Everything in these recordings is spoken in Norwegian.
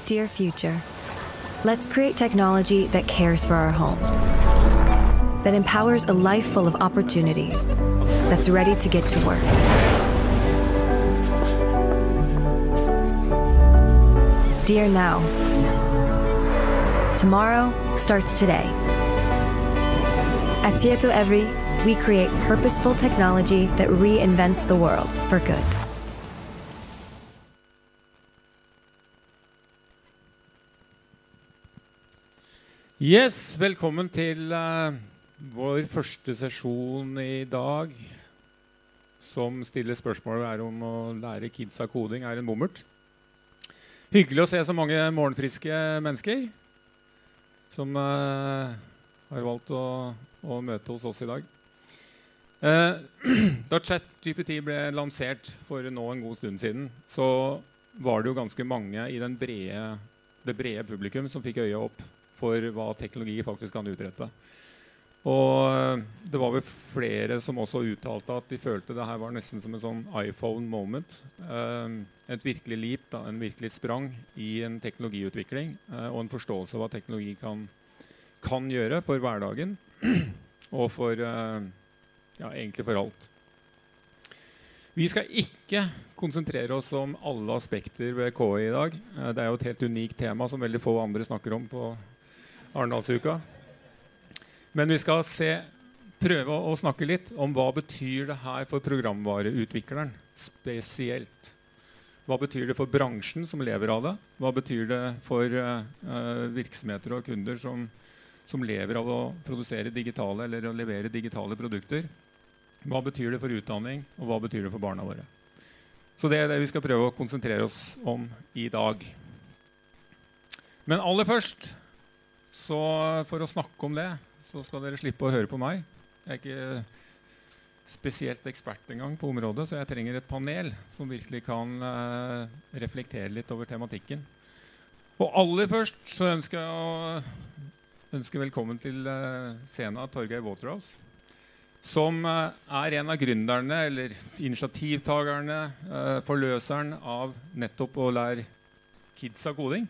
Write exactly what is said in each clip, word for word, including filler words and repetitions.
Dear future, let's create technology that cares for our home, that empowers a life full of opportunities, that's ready to get to work. Dear now, tomorrow starts today. At Tietoevry, we create purposeful technology that reinvents the world for good. Yes, velkommen til uh, vår første sesjon i dag, som stiller spørsmålet er om å lære kidsa koding er en bommert. Hyggelig å se så mange morgenfriske mennesker som uh, har valgt å, å møte hos oss i dag. Uh, da ChatGPT ble lansert for nå en god stund siden, så var det jo ganske mange i den brede, det brede publikum som fikk øye opp for hva teknologi faktisk kan utrette. Og det var vel flere som også uttalte at de følte det her var nesten som en sånn iPhone-moment. Uh, et virkelig leap, da, en virkelig sprang i en teknologiutvikling uh, og en forståelse av hva teknologi kan, kan gjøre for hverdagen og for, uh, ja, egentlig for alt. Vi skal ikke konsentrere oss om alle aspekter ved K I i dag. Uh, det er jo et helt unikt tema som veldig få andre snakker om på Arendalsuka. Men vi skal se, prøve å, å snakke litt om hva betyr det her for programvareutvikleren spesielt. Hva betyr det for bransjen som lever av det? Hva betyr det for uh, virksomheter og kunder som, som lever av å produsere digitale eller å levere digitale produkter? Hva betyr det for utdanning, og hva betyr det for barna våre? Så det er det vi skal prøve å konsentrere oss om i dag. Men aller først, så for å snakke om det, så skal dere slippe å høre på meg. Jeg er ikke spesielt ekspert engang på området, så jeg trenger et panel som virkelig kan uh, reflektere litt over tematikken. Og aller først så ønsker jeg å ønske velkommen til uh, scenen Torgeir Waterhouse, som uh, er en av gründerne, eller initiativtagerne, uh, forløseren av nettopp å lære kidsa koding.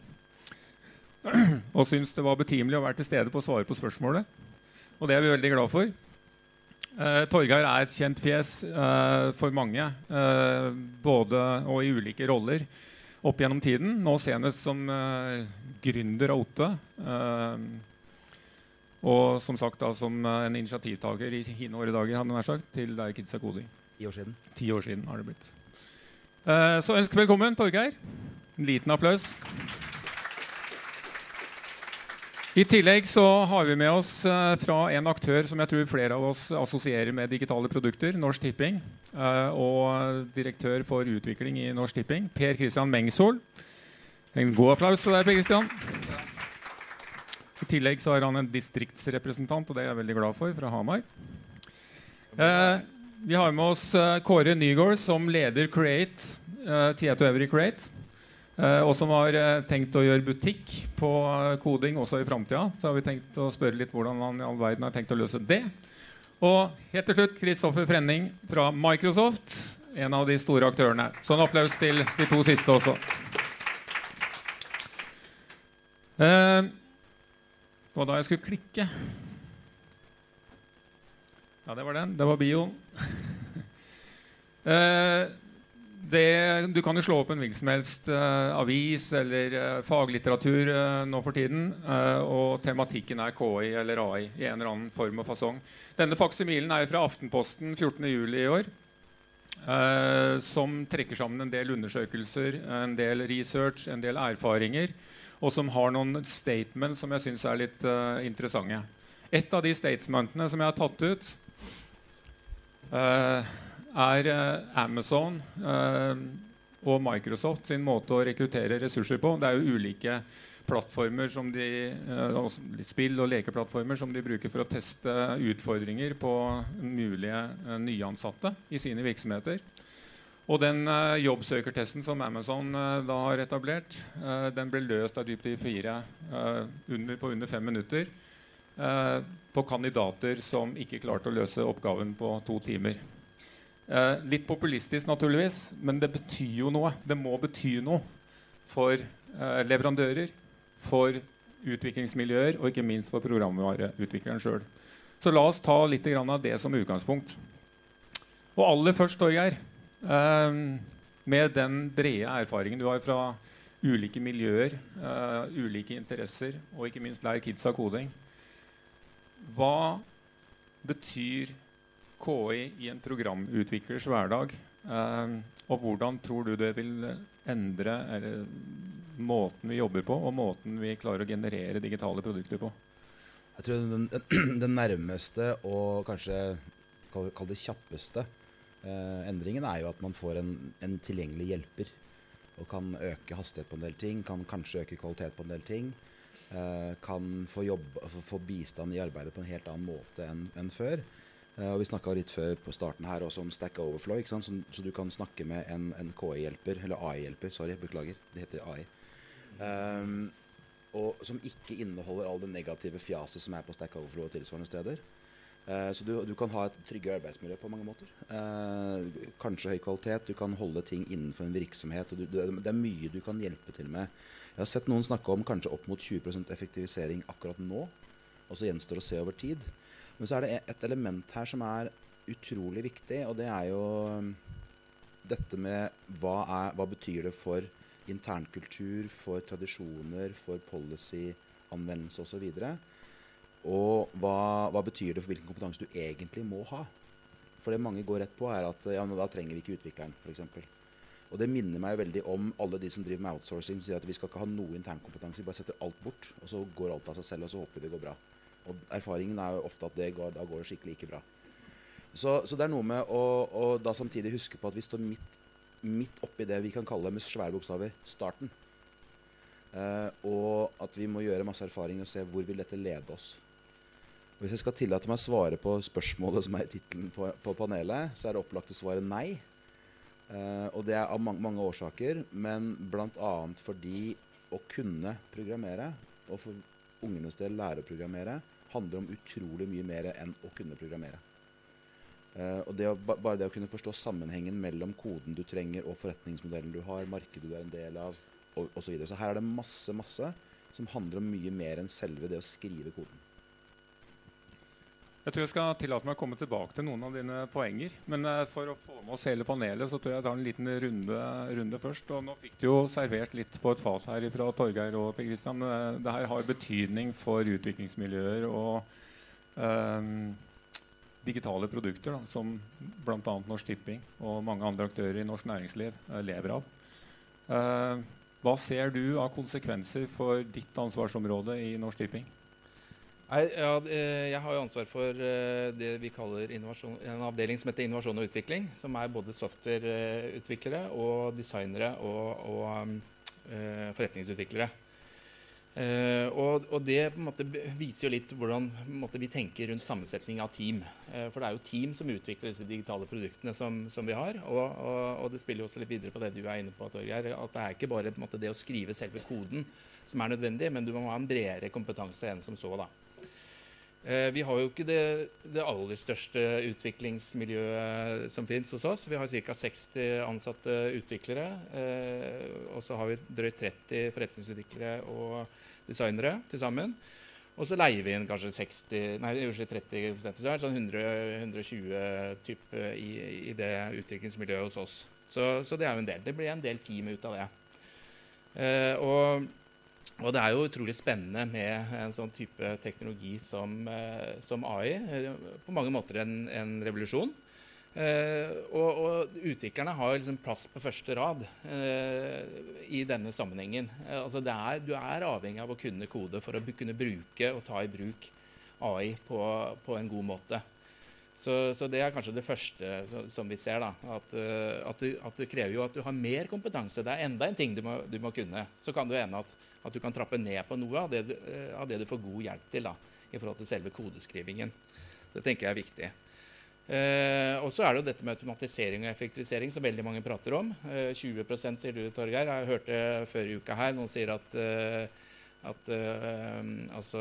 Og synes det var betimelig å være til stede på å svare på spørsmålet. Og det er vi veldig glad for. Uh, Torgeir er et kjent fjes uh, for mange, uh, både og i ulike roller opp gjennom tiden. Nå senest som uh, gründer av Otte. Uh, og som sagt da, som uh, en initiativtaker i hine åre dager, han har sagt, til Lære Kidsa Koding. Ti år siden. Ti år siden har det blitt. Uh, så ønsk velkommen, Torgeir. En liten applaus. I tillegg så har vi med oss uh, fra en aktør som jeg tror flere av oss assosierer med digitale produkter, Norsk Tipping, uh, og direktør for utvikling i Norsk Tipping, Per Kristian Mengsol. En god applaus for deg, Per Kristian. I tillegg så er han en distriktsrepresentant, og det er jeg veldig glad for, fra Hamar. Uh, vi har med oss uh, Kåre Nygård som leder Create, uh, Tietoevry Create. Uh, og som har uh, tenkt å gjøre butikk på uh, koding også i fremtiden. Så har vi tenkt å spørre litt hvordan han i all verden har tenkt å løse det. Og helt til slutt, Kristoffer Frenning fra Microsoft, en av de store aktørene. Så en applaus til de to siste også. Uh, det var da jeg skulle klikke. Ja, det var den. Det var bio. uh, Det, du kan jo slå opp en hvilken som helst uh, avis eller uh, faglitteratur uh, nå for tiden, uh, og tematikken er K I eller A I i en eller annen form og fasong. Denne faksimilen er fra Aftenposten fjortende juli i år, uh, som trekker sammen en del undersøkelser, en del research, en del erfaringer, og som har noen statements som jeg synes er litt uh, interessante. Et av de statementene som jeg har tatt ut, uh, er uh, Amazon uh, og Microsoft sin måte å rekruttere ressurser på. Det er jo ulike plattformer som de, uh, spill- og lekeplattformer som de bruker for å teste utfordringer på mulige uh, nyansatte i sine virksomheter. Og den uh, jobbsøkertesten som Amazon uh, da har etablert, uh, den ble løst av G P T fire uh, under, på under fem minutter uh, på kandidater som ikke klarte å løse oppgaven på to timer. Uh, litt populistisk naturligvis, men det betyr jo noe. Det må bety noe. for eh, leverandører, for utviklingsmiljøer og ikke minst for programvareutvikleren selv. Så la oss ta litt grann av det som utgangspunkt. Og aller først, Torgeir, eh, med den brede erfaringen du har fra ulike miljøer, eh, ulike interesser og ikke minst lær kidsa koding, hva betyr K I i en programutviklers hverdag, eh, og hvordan tror du det vil endre eller, måten vi jobber på, og måten vi klarer å generere digitale produkter på? Jeg tror den, den, den nærmeste og kanskje kall, kall det kjappeste eh, endringen er jo at man får en, en tilgjengelig hjelper, og kan øke hastighet på en del ting, kan kanskje øke kvalitet på en del ting, eh, kan få, jobb, få bistand i arbeidet på en helt annen måte enn, enn før. Uh, og vi snakket litt før på starten her også om Stack Overflow, ikke sant? Så, så du kan snakke med en, en K I-hjelper, eller A I-hjelper, sorry, beklager, det heter A I. Um, og som ikke inneholder all det negative fjaset som er på Stack Overflow og tilsvarende steder. Uh, så du, du kan ha et tryggere arbeidsmiljø på mange måter. Uh, kanskje høy kvalitet, du kan holde ting innenfor en virksomhet, og du, du, det er mye du kan hjelpe til med. Jeg har sett noen snakke om kanskje opp mot tjue prosent effektivisering akkurat nå, og så gjenstår å se over tid. Men så er det et element her som er utrolig viktig, og det er jo dette med hva, er, hva betyr det for internkultur, for tradisjoner, for policy-anvendelse og så videre. Og hva, hva betyr det for hvilken kompetanse du egentlig må ha? For det mange går rett på er at ja, da trenger vi ikke utvikleren, for eksempel. Og det minner meg veldig om alle de som driver med outsourcing, som sier at vi skal ikke ha noe internkompetanse, vi bare setter alt bort, og så går alt av seg selv, og så håper vi det går bra. Og erfaringen er jo ofte at det går, da går det skikkelig ikke bra. Så, så det er noe med å, å da samtidig huske på at vi står midt, midt oppi det vi kan kalle med svære bokstaver starten. Eh, og at vi må gjøre masse erfaring og se hvor vil dette lede oss. Og hvis jeg skal tillate meg å svare på spørsmålet som er i titelen på, på panelet, så er det opplagt å svare nei. Eh, og det er av mange, mange årsaker, men blant annet fordi å kunne programmere, og for ungenes del lære å programmere, handler om utrolig mye mer enn å kunne programmere. Uh, og det å, bare det å kunne forstå sammenhengen mellom koden du trenger og forretningsmodellen du har, markedet du er en del av, og, og så videre. Så her er det masse, masse som handler om mye mer enn selve det å skrive koden. Jeg tror jeg skal tillate meg å komme tilbake til noen av dine poenger, men uh, for å få med oss hele panelet så tror jeg jeg tar en liten runde, runde først. Og nå fikk du jo servert litt på et fat her fra Torgeir og Per Kristian. Uh, det her har betydning for utviklingsmiljøer og uh, digitale produkter, da, som blant annet Norsk Tipping og mange andre aktører i norsk næringsliv uh, lever av. Uh, hva ser du av konsekvenser for ditt ansvarsområde i Norsk Tipping? Nei, ja, jeg har jo ansvar for det vi kaller en avdeling som heter innovasjon og utvikling, som er både softwareutviklere og designere og, og uh, forretningsutviklere. Uh, og, og det på en måte viser jo litt hvordan på en måte, vi tenker rundt sammensetning av team. Uh, for det er jo team som utvikler disse digitale produktene som, som vi har. Og, og, og det spiller jo også litt videre på det du er inne på, Torgeir, at det er ikke bare på en måte, det å skrive selve koden som er nødvendig, men du må ha en bredere kompetanse enn som så, da. Eh, vi har jo ikke det, det aller største utviklingsmiljøet som finnes hos oss. Vi har ca. seksti ansatte utviklere, eh, og så har vi drøyt tretti forretningsutviklere og designere til sammen. Og så leier vi inn kanskje seksti, nei, tretti, sånn hundre til hundre og tjue type i, i det utviklingsmiljøet hos oss. Så, så det er jo en del. Det blir en del team ut av det. Eh, og Og det er jo utrolig spennende med en sånn type teknologi som, eh, som A I. På mange måter en, en revolusjon. Eh, og, og utviklerne har liksom plass på første rad eh, i denne sammenhengen. Eh, altså det er, du er avhengig av å kunne kode for å kunne bruke og ta i bruk A I på, på en god måte. Så, så det er kanskje det første så, som vi ser, da, at, uh, at, det, at det krever jo at du har mer kompetanse. Det er enda en ting du må, du må kunne. Så kan det hende at, at du kan trappe ned på noe av det, uh, av det du får god hjelp til da, i forhold til selve kodeskrivingen. Det tenker jeg er viktig. Uh, og så er det jo dette med automatisering og effektivisering som veldig mange prater om. Uh, tjue prosent sier du, Torgeir. Jeg hørte før i uka her noen sier at uh, at uh, altså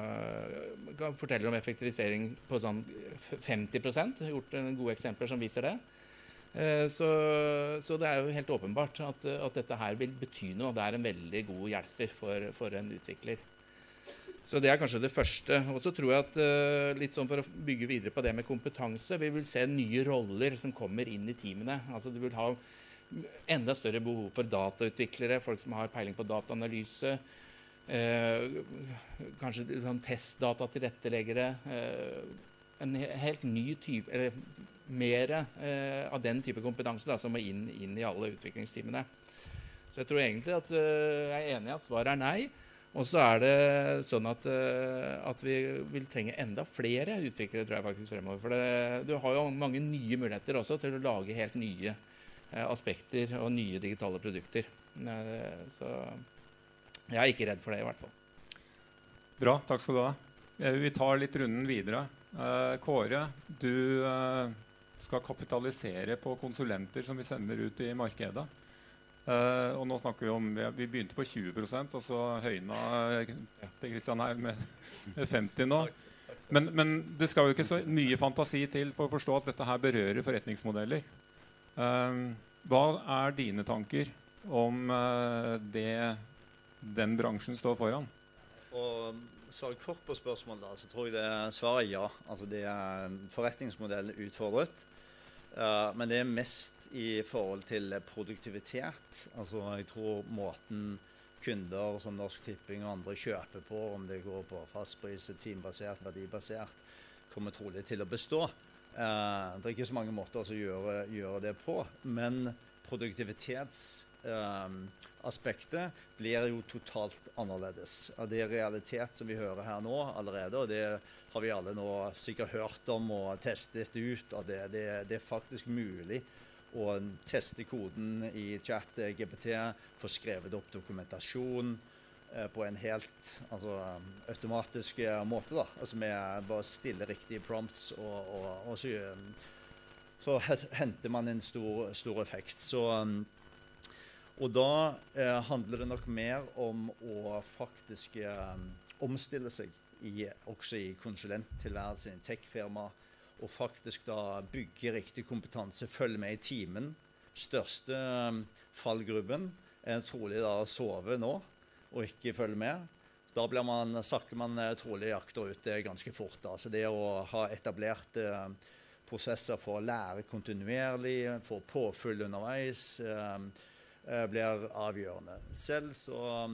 kan fortelle om effektivisering på sånn femti prosent. Jeg har gjort en gode eksempler som viser det. Eh, så, så det er jo helt åpenbart at, at dette her vil bety noe, og det er en veldig god hjelper for, for en utvikler. Så det er kanskje det første. Og så tror jeg at uh, litt sånn for å bygge videre på det med kompetanse, vi vil se nye roller som kommer inn i teamene. Altså du vil ha enda større behov for datautviklere, folk som har peiling på dataanalyse, eh, kanskje sånn testdata tilretteleggere, eh, en helt ny type, eller mer eh, av den type kompetanse da, som må inn, inn i alle utviklingsteamene. Så jeg tror egentlig at uh, jeg er enig i at svaret er nei. Og så er det sånn at, uh, at vi vil trenge enda flere utviklere, tror jeg faktisk fremover. For det, du har jo mange nye muligheter også til å lage helt nye uh, aspekter og nye digitale produkter. Uh, så jeg er ikke redd for det i hvert fall. Bra, takk skal du ha. Vi tar litt runden videre. Uh, Kåre, du uh, skal kapitalisere på konsulenter som vi sender ut i markedet. Uh, og nå snakker vi om, vi begynte på tjue prosent, og så høyna Per Kristian her med femti nå. Men, men det skal jo ikke så mye fantasi til for å forstå at dette her berører forretningsmodeller. Uh, hva er dine tanker om uh, det den bransjen står foran? Og svare kort på spørsmålet da, så tror jeg det svaret ja. Altså det er forretningsmodellen utfordret. Uh, men det er mest i forhold til produktivitet. Altså jeg tror måten kunder som Norsk Tipping og andre kjøper på, om det går på fastpris, teambasert, verdibasert, kommer trolig til å bestå. Uh, det er ikke så mange måter å gjøre, gjøre det på, men produktivitetsaspektet uh, blir jo totalt annerledes. Det er realitet som vi hører her nå allerede, og det har vi alle nå sikkert hørt om og testet ut. Og det, det, det er faktisk mulig å teste koden i chat G P T, få skrevet opp dokumentasjon eh, på en helt altså, automatisk måte. Da. Altså med bare stille riktige prompts, og, og, og så, så henter man en stor, stor effekt. Så, og da eh, handler det nok mer om å faktisk eh, omstille seg. I, også i konsulenttilværelsen, i tech-firma, og faktisk da bygge riktig kompetanse, følge med i timen. Største um, fallgruppen er trolig da å sove nå, og ikke følge med. Da blir man, sakker man trolig akterut ganske fort. Da. Så det å ha etablert uh, prosesser for å lære kontinuerlig, få påfyll underveis, uh, blir avgjørende. Selv så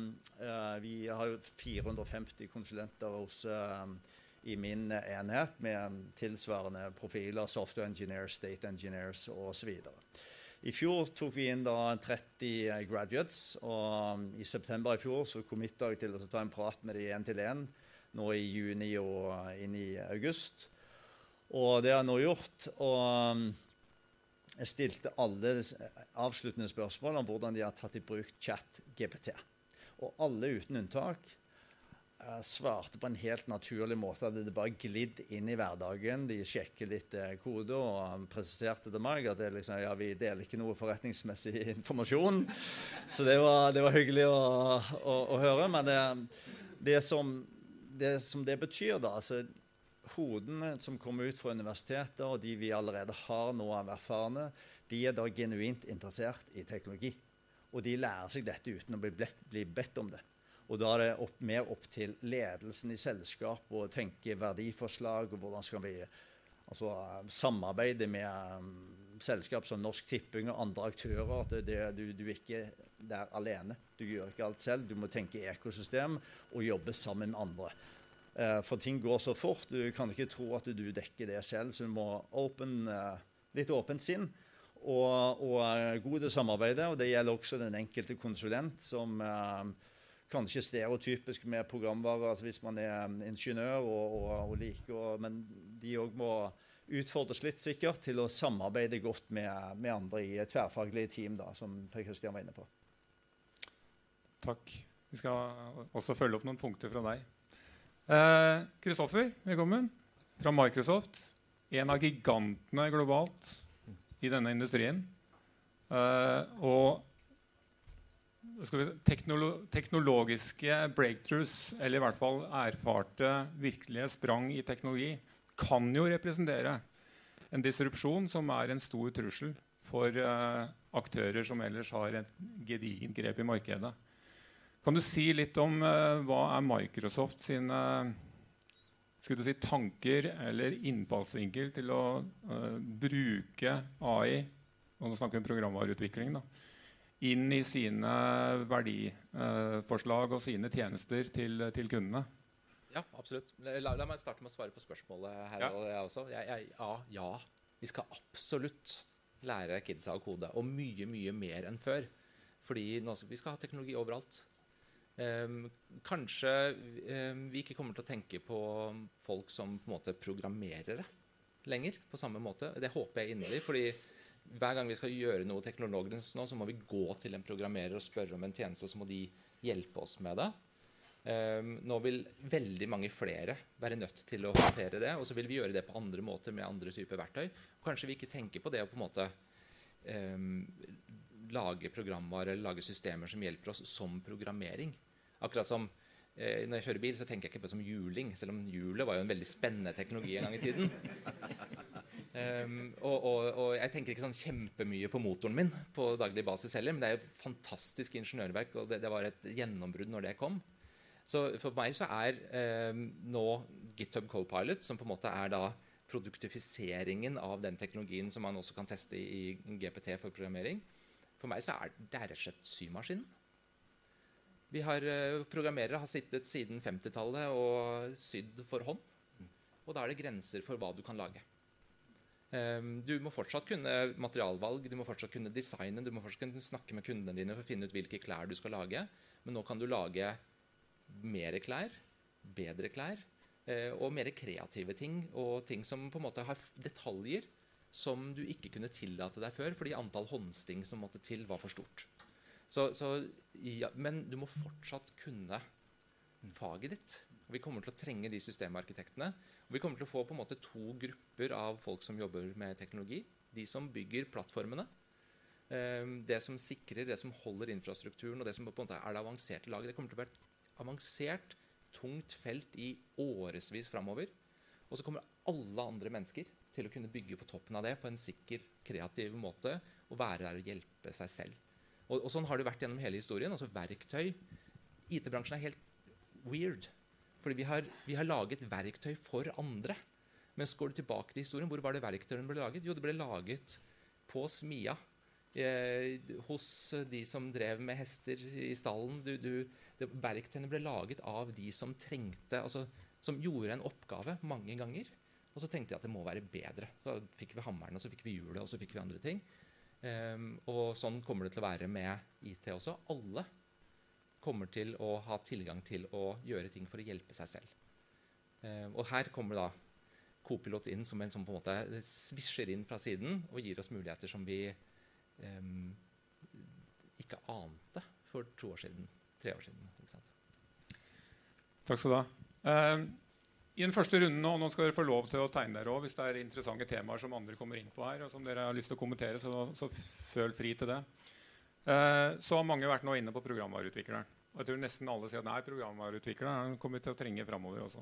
uh, vi har jo fire hundre og femti konsulenter hos, uh, i min enhet med tilsvarende profiler, software engineers, data engineers og så videre. I fjor tok vi inn da tretti graduates, og um, i september i fjor så committet jeg til å ta en prat med de en til en, nå i juni og inn i august. Og det har jeg nå gjort, og um, jeg stilte alle avsluttende spørsmål om hvordan de har tatt i bruk chat G P T. Og alle uten unntak uh, svarte på en helt naturlig måte. At det bare glidd inn i hverdagen. De sjekker litt uh, kode og presiserte til meg at det liksom, ja, vi deler ikke noe forretningsmessig informasjon. Så det var, det var hyggelig å, å, å høre. Men det, det, som, det som det betyr da, altså hodene som kommer ut fra universiteter, og de vi allerede har nå av erfarne, de er da genuint interessert i teknologi. Og de lærer seg dette uten å bli, bedt, bli bedt om det. Og da er det opp, mer opp til ledelsen i selskap å tenke verdiforslag, og hvordan skal vi altså, samarbeide med um, selskap som Norsk Tipping og andre aktører. At det, det, du, du ikke er alene. Du gjør ikke alt selv. Du må tenke ekosystem og jobbe sammen med andre. For ting går så fort, du kan ikke tro at du dekker det selv, så du må open, litt åpent sinn og, og gode samarbeide, og det gjelder også den enkelte konsulent som eh, kanskje stereotypisk med programvare, altså hvis man er ingeniør og, og, og liker, men de også må utfordres litt sikkert til å samarbeide godt med, med andre i et tverrfaglig team, da, som Per Kristian var inne på. Takk. Vi skal også følge opp noen punkter fra deg. Kristoffer, eh, velkommen fra Microsoft, en av gigantene globalt i denne industrien. Eh, og skal vi, teknolo teknologiske breakthroughs, eller i hvert fall erfarte virkelige sprang i teknologi, kan jo representere en disrupsjon som er en stor trussel for uh, aktører som ellers har et gedigent grep i markedet. Kan du si litt om uh, hva er Microsoft sine skulle du si, tanker eller innfallsvinkel til å uh, bruke A I, og nå snakker vi om programvareutvikling, da, inn i sine verdiforslag uh, og sine tjenester til, til kundene? Ja, absolutt. La, la meg starte med å svare på spørsmålet her. Ja. Og jeg også. Jeg, jeg, ja, ja, vi skal absolutt lære kidsa å kode, og mye, mye mer enn før. Fordi nå, vi skal ha teknologi overalt. Um, kanskje um, vi ikke kommer til å tenke på folk som på en måte programmerere lenger, på samme måte. Det håper jeg inderlig, fordi hver gang vi skal gjøre noe teknologisk nå, så må vi gå til en programmerer og spørre om en tjeneste, og så må de hjelpe oss med det. Um, nå vil veldig mange flere være nødt til å håndtere det, og så vil vi gjøre det på andre måter med andre typer verktøy. Kanskje vi ikke tenker på det å på en måte um, lage programvare eller lage systemer som hjelper oss som programmering. Akkurat som eh, når jeg kjører bil, så tenker jeg ikke på det som hjuling, selv om hjulet var jo en veldig spennende teknologi en gang i tiden. Um, og, og, og jeg tenker ikke sånn kjempemye på motoren min på daglig basis heller, men det er jo fantastisk ingeniørverk, og det, det var et gjennombrudd når det kom. Så for meg så er eh, nå GitHub Copilot, som på en måte er da produktifiseringen av den teknologien som man også kan teste i, i G P T for programmering. For meg så er det rett og slett symaskinen. Vi har eh, programmerere har sittet siden femtitallet og sydd for hånd. Og da er det grenser for hva du kan lage. Um, du må fortsatt kunne materialvalg, du må fortsatt kunne designe, du må fortsatt kunne snakke med kundene dine for å finne ut hvilke klær du skal lage. Men nå kan du lage mer klær, bedre klær, eh, og mer kreative ting, og ting som på en måte har detaljer som du ikke kunne tillate deg før, fordi antall håndsting som måtte til var for stort. Så, så, ja, men du må fortsatt kunne faget ditt. Vi kommer til å trenge de systemarkitektene. Og vi kommer til å få på en måte to grupper av folk som jobber med teknologi. De som bygger plattformene, eh, det som sikrer, det som holder infrastrukturen, og det som på en måte er det avanserte laget. Det kommer til å være et avansert, tungt felt i årevis fremover. Og så kommer alle andre mennesker til å kunne bygge på toppen av det på en sikker, kreativ måte, og være der og hjelpe seg selv. Og, og sånn har det vært gjennom hele historien. Altså verktøy. I T-bransjen er helt weird. Fordi vi har, vi har laget verktøy for andre. Men så går du tilbake til historien. Hvor var det verktøyene ble laget? Jo, det ble laget på smia. Eh, hos de som drev med hester i stallen. Du, du, det, verktøyene ble laget av de som trengte, altså, som gjorde en oppgave mange ganger. Og så tenkte jeg at det må være bedre. Så fikk vi hammeren, og så fikk vi hjulet, og så fikk vi andre ting. Um, og sånn kommer det til å være med I T også. Alle kommer til å ha tilgang til å gjøre ting for å hjelpe seg selv. Um, og her kommer da Copilot inn som en som på en måte svisjer inn fra siden og gir oss muligheter som vi um, ikke ante for to år siden, tre år siden. Ikke sant? Takk skal du ha. Um, I den første runden nå, nå skal dere få lov til å tegne dere også, hvis det er interessante temaer som andre kommer inn på her, og som dere har lyst til å kommentere, så, så føl fri til det. Uh, så har mange vært nå inne på programvareutvikleren. Og jeg tror nesten alle sier at nei, programvareutvikleren kommer til å trenge fremover også.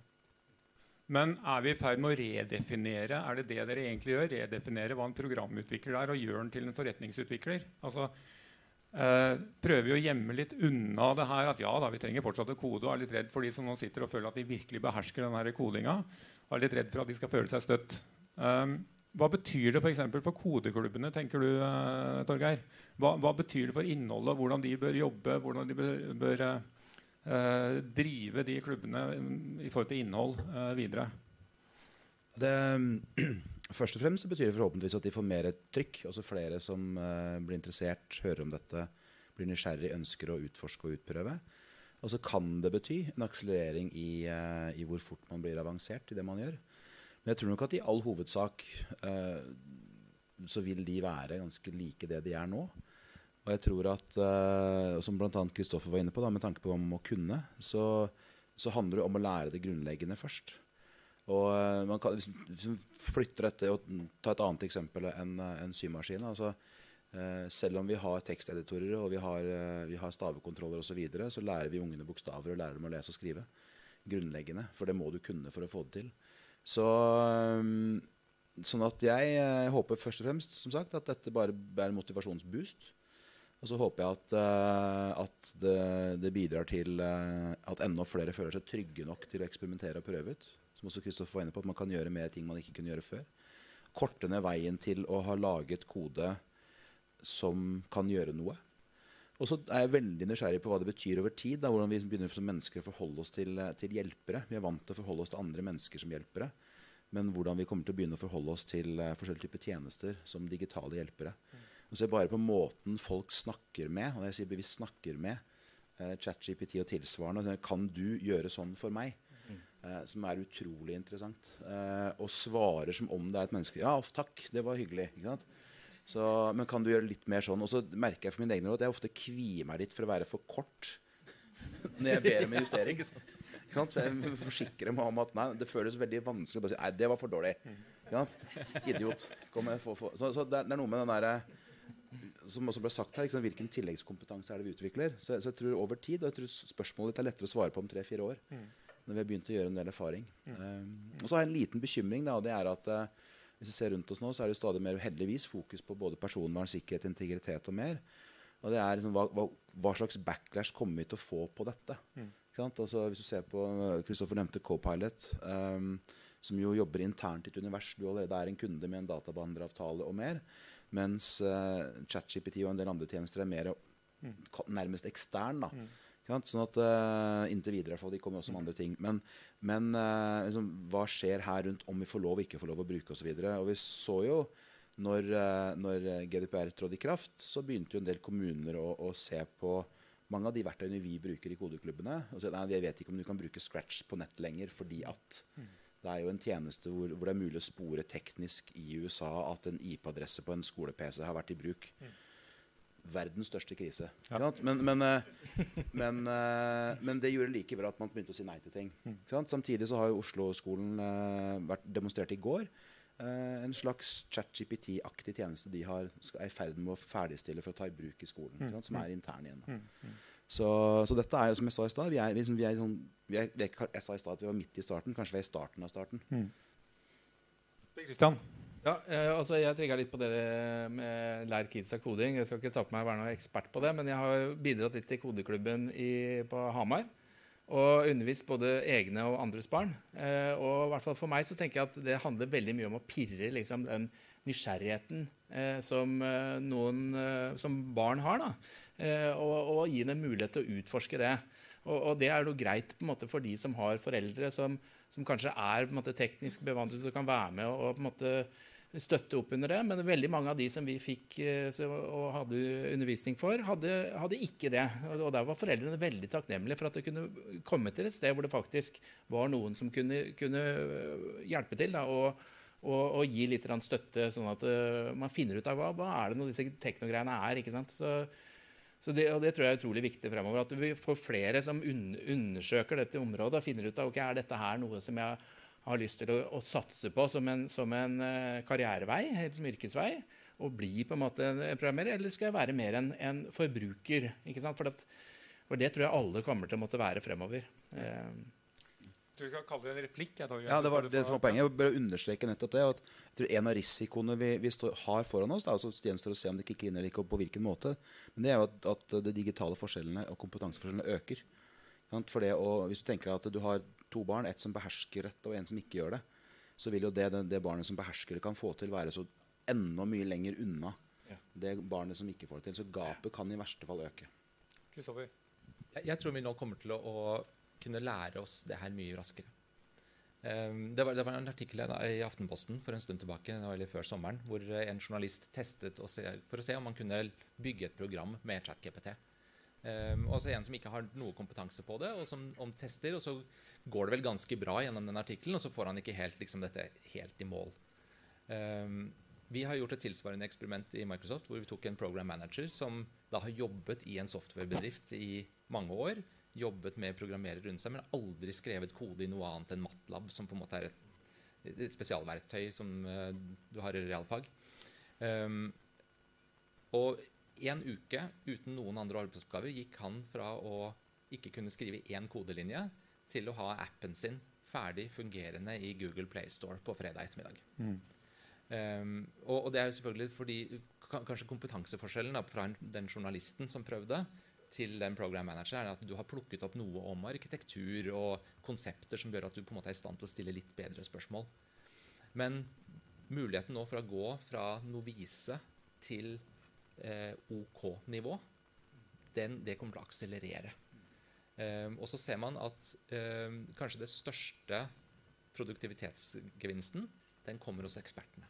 Men er vi I ferd med å redefinere, er det det dere egentlig gjør? Redefinere hva en programutvikler er, og gjør den til en forretningsutvikler? Altså, Uh, prøver vi å gjemme litt unna det her at ja da, vi trenger fortsatt å kode og er litt redd for de som nå sitter og føler at de virkelig behersker denne kodinga og er litt redd for at de skal føle seg støtt. Um, hva betyr det for eksempel for kodeklubbene, tenker du, uh, Torgeir? Hva, hva betyr det for innholdet, hvordan de bør jobbe, hvordan de bør, bør uh, drive de klubbene I forhold til innhold uh, videre? Det, først og fremst så betyr det forhåpentligvis at de får mer trykk, altså flere som uh, blir interessert, hører om dette, blir nysgjerrig, ønsker å utforske og utprøve. Og så kan det bety en akselerering I, uh, I hvor fort man blir avansert I det man gjør. Men jeg tror nok at I all hovedsak uh, så vil de være ganske like det de er nå. Og jeg tror at, uh, som blant annet Kristoffer var inne på, da, med tanke på om å kunne, så, så handler det om å lære det grunnleggende først. Og uh, man kan hvis man flytter dette og ta et annet eksempel enn en symaskin. Altså, uh, selv om vi har teksteditorer og vi har, uh, vi har stavekontroller og så videre, så lærer vi ungene bokstaver og lærer dem å lese og skrive. Grunnleggende, for det må du kunne for å få det til. Så um, sånn at jeg eh, håper først og fremst som sagt, at dette bare er en motivasjonsboost. Og så håper jeg at, uh, at det, det bidrar til uh, at enda flere føler seg trygge nok til å eksperimentere og prøve ut. Som også Kristoffer var inne på, at man kan gjøre mer ting man ikke kunne gjøre før. Korte ned veien til å ha laget kode som kan gjøre noe. Og så er jeg veldig nysgjerrig på hva det betyr over tid, da, hvordan vi begynner som mennesker å forholde oss til, til hjelpere. Vi er vant til å forholde oss til andre mennesker som hjelpere, men hvordan vi kommer til å begynne å forholde oss til uh, forskjellige typer tjenester som digitale hjelpere. Mm. Og så bare på måten folk snakker med, og jeg sier bevisst snakker med, uh, ChatGPT og tilsvarende, kan du gjøre sånn for meg? Mm. Uh, som er utrolig interessant. Uh, og svarer som om det er et menneske. Ja, takk, det var hyggelig. Ikke sant? Så, men kan du gjøre litt mer sånn? Og så merker jeg for min egen råd at jeg ofte kvier meg litt for å være for kort når jeg ber om en justering. Ikke sant? Ikke sant? Jeg forsikrer meg om at nei, det føles veldig vanskelig å bare si nei, det var for dårlig. Ikke sant? Idiot. Kom med, for, for. Så, så det, er, det er noe med den der som også ble sagt her, ikke sant? Hvilken tilleggskompetanse er det vi utvikler? Så, så jeg tror over tid, og jeg tror spørsmålet er lettere å svare på om tre-fire år, mm. når vi har begynt å gjøre en del erfaring. Mm. Um, og så har jeg en liten bekymring, da, og det er at uh, hvis vi ser rundt oss nå, så er det stadig mer heldigvis fokus på både personvern, sikkerhet, integritet og mer. Og det er liksom, hva, hva, hva slags backlash kommer vi til å få på dette? Mm. Ikke sant? Altså, hvis du ser på, Kristoffer nevnte Copilot, um, som jo jobber internt i et univers. Du allerede er en kunde med en databehandleravtale og mer, mens uh, ChatGPT og en del andre tjenester er mer mm. nærmest ekstern. Da. Mm. Ikke sant? Sånn at uh, inntil videre, for de kommer også med andre ting. Men, men uh, liksom, hva skjer her rundt om vi får lov og ikke får lov å bruke og så videre? Og vi så jo Når, når G D P R trådte i kraft, så begynte jo en del kommuner å, å se på mange av de verktøyene vi bruker i kodeklubbene. Og så, nei, jeg vet ikke om du kan bruke Scratch på nett lenger, fordi at mm. det er jo en tjeneste hvor, hvor det er mulig å spore teknisk i U S A at en I P-adresse på en skole-P C har vært i bruk. Mm. Verdens største krise. Ja. Men, men, men, men det gjorde likevel at man begynte å si nei til ting. Mm. Samtidig så har jo Oslo-skolen vært demonstrert i går. Uh, en slags ChatGPT-aktig tjeneste de har, er i ferd med å ferdigstille for å ta i bruk i skolen, mm. som er intern igjen. Mm. Mm. Så, så dette er jo som jeg sa i stad, vi er, vi, vi er sånn, vi er, jeg sa i stad at vi var midt i starten, kanskje vi er i starten av starten. Mm. Kristian? Ja, eh, altså jeg trigget litt på det med lær kids av koding. Jeg skal ikke ta på meg å være noen ekspert på det, men jeg har bidratt litt til kodeklubben i, på Hamar. Og undervist både egne og andres barn. Eh, og i hvert fall for meg så tenker jeg at det handler veldig mye om å pirre liksom, den nysgjerrigheten eh, som, eh, noen, eh, som barn har. Da. Eh, og, og gi dem en mulighet til å utforske det. Og, og det er jo greit på en måte, for de som har foreldre som, som kanskje er på en måte, teknisk bevandret og kan være med og, og på en måte, støtte opp under det, men veldig mange av de som vi fikk og hadde undervisning for, hadde, hadde ikke det. Og der var foreldrene veldig takknemlige for at det kunne komme til et sted hvor det faktisk var noen som kunne, kunne hjelpe til da, og, og, og gi litt støtte, sånn at uh, man finner ut av hva, hva er det når disse teknogreiene er. Ikke sant? Så, så det, og det tror jeg er utrolig viktig fremover, at vi får flere som un, undersøker dette området og finner ut av, ok, er dette her noe som jeg har lyst til å, å satse på som en, som en uh, karrierevei, helt som yrkesvei, og bli på en måte en programmerer, eller skal jeg være mer en, en forbruker? Ikke sant? For, at, for det tror jeg alle kommer til å måtte være fremover. Uh, du skal kalle det en replikk? Jeg tar, ja, det var det som var poenget. Jeg vil bare understreke nettopp det. At jeg tror en av risikoene vi, vi står, har foran oss, da, så gjenstår å se om det kikker inn eller ikke, og på hvilken måte, men det er jo at, at de digitale forskjellene og kompetanseforskjellene øker. For det, og hvis du tenker at du har to barn, et som behersker dette og en som ikke gjør det, så vil jo det, det, det barnet som behersker det kan få til være så enda mye lenger unna ja. Det barnet som ikke får det til. Så gapet kan i verste fall øke. Kristoffer? Jeg, jeg tror vi nå kommer til å, å kunne lære oss det her mye raskere. Um, det, var, det var en artikkel i Aftenposten for en stund tilbake, eller før sommeren, hvor en journalist testet å se, for å se om man kunne bygge et program med ChatGPT. Um, og så en som ikke har noe kompetanse på det, og som om tester, og så går det vel ganske bra gjennom den artikkelen, og så får han ikke helt liksom, dette helt i mål. Um, vi har gjort et tilsvarende eksperiment i Microsoft, hvor vi tok en program manager som da har jobbet i en softwarebedrift i mange år, jobbet med programmerere rundt seg, men aldri skrevet kode i noe annet enn MATLAB, som på en måte er et, et spesialverktøy som uh, du har i realfag. Um, og en uke uten noen andre arbeidsoppgaver gikk han fra å ikke kunne skrive én kodelinje til å ha appen sin ferdig fungerende i Google Play Store på fredag ettermiddag. Mm. Um, og, og det er jo selvfølgelig fordi kanskje kompetanseforskjellen da, fra den journalisten som prøvde, til den program manager, er at du har plukket opp noe om arkitektur og konsepter som gjør at du på en måte er i stand til å stille litt bedre spørsmål. Men muligheten nå for å gå fra novise til eh, OK-nivå, den, det kommer til å akselerere. Um, og så ser man at um, kanskje det største produktivitetsgevinsten, den kommer hos ekspertene.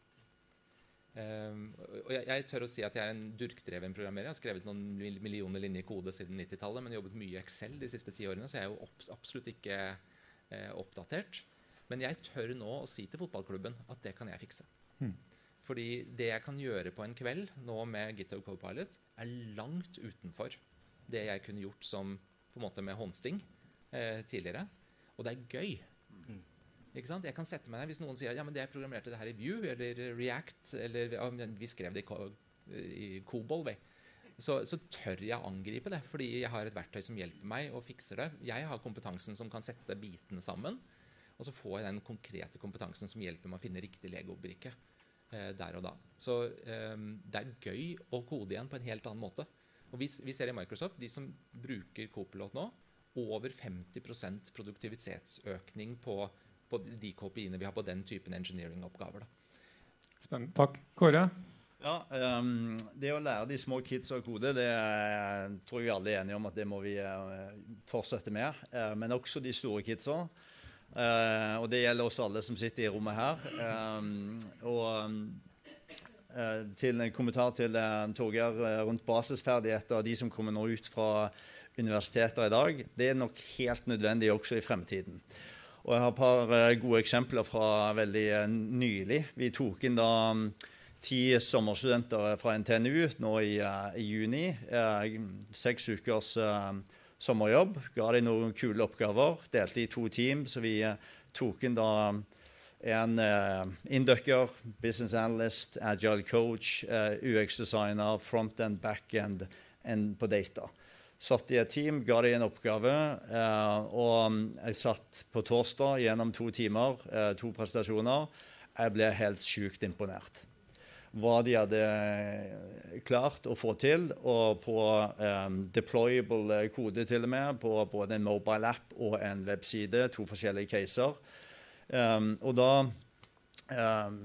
Um, og jeg, jeg tør å si at jeg er en durkdreven programmerer. Jeg har skrevet noen millioner linjer kode siden nittitallet, men jobbet mye i Excel de siste ti årene, så jeg er jo opp, absolutt ikke eh, oppdatert. Men jeg tør nå å si til fotballklubben at det kan jeg fikse. Mm. Fordi det jeg kan gjøre på en kveld nå med GitHub Copilot er langt utenfor det jeg kunne gjort som på en måte med håndsting eh, tidligere. Og det er gøy. Mm. Ikke sant? Jeg kan sette meg der hvis noen sier ja, men det jeg programmerte det her i Vue eller React, eller ja, vi skrev det i, i Cobol, så, så tør jeg angripe det, fordi jeg har et verktøy som hjelper meg og fikser det. Jeg har kompetansen som kan sette bitene sammen, og så får jeg den konkrete kompetansen som hjelper meg å finne riktig Lego-brikke eh, der og da. Så eh, det er gøy å kode igjen på en helt annen måte. Og vi, vi ser i Microsoft, de som bruker Copilot nå, over femti prosent produktivitetsøkning på, på de K P I-ene vi har på den typen engineering-oppgaver. Spennende. Takk. Kåre? Ja, um, det å lære de små kids å kode, det uh, tror jeg alle er enige om at det må vi uh, fortsette med. Uh, men også de store kidsa. Uh, og det gjelder også alle som sitter i rommet her. Um, og um, uh, til en kommentar til uh, Torgeir uh, rundt basisferdigheter, de som kommer nå ut fra universiteter i dag, det er nok helt nødvendig også i fremtiden. Og jeg har et par uh, gode eksempler fra veldig uh, nylig. Vi tok inn da um, ti sommerstudenter fra N T N U nå i, uh, i juni. Uh, seks ukers uh, sommerjobb, ga de noen kule oppgaver, delte i to team, så vi uh, tok inn da en uh, inducker, business analyst, agile coach, uh, U X-designer, front-end, back-end, and på data. Satt i et team, ga de en oppgave, uh, og jeg satt på torsdag gjennom to timer, uh, to presentasjoner. Jeg ble helt sykt imponert. Hva de hadde klart å få til, og på um, deployable kode til og med, på både en mobile app og en webside, to forskjellige caser. Um, og da um,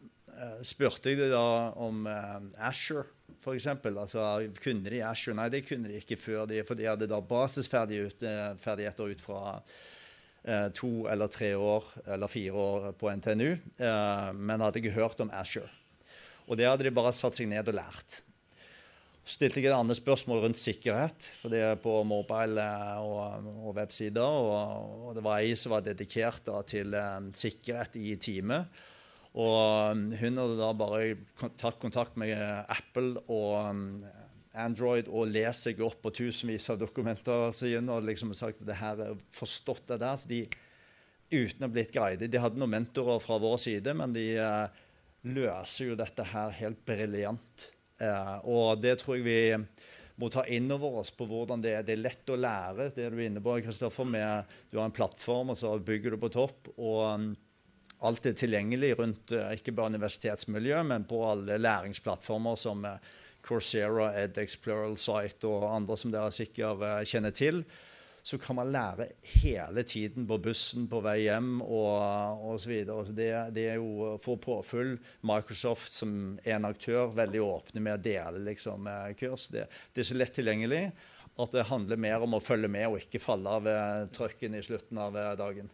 spurte jeg da om um, Azure, for eksempel. Altså, kunne de Azure? Nei, det kunne de ikke før, de, for de hadde da basisferdigheter ut fra uh, to eller tre år, eller fire år på N T N U, uh, men hadde ikke hørt om Azure. Og det hadde de bare satt seg ned og lært. Så stilte jeg et annet spørsmål rundt sikkerhet, for det er på mobile og, og websider, og, og det var ei som var dedikert da, til um, sikkerhet i teamet. Og um, hun hadde da bare tatt kontakt med Apple og um, Android og lest seg opp på tusenvis av dokumenter og liksom sagt at det her er forstått det der. Så de, uten å blitt guidet, de hadde noen mentorer fra vår side, men de uh, løser jo dette her helt briljant. Eh, og det tror jeg vi må ta inn over oss på hvordan det er. Det er lett å lære, det du er inne på, Kristoffer, med du har en plattform, og så bygger du på topp, og um, alt er tilgjengelig rundt uh, ikke bare universitetsmiljø, men på alle læringsplattformer som uh, Coursera, edX, Pluralsight og andre som dere sikkert uh, kjenner til. Så kan man lære hele tiden på bussen, på vei hjem og, og så videre. Det, det er jo for påfull. Microsoft som en aktør, veldig åpne med å dele liksom, kurs. Det, det er så lett tilgjengelig at det handler mer om å følge med og ikke falle av trøkken i slutten av dagen.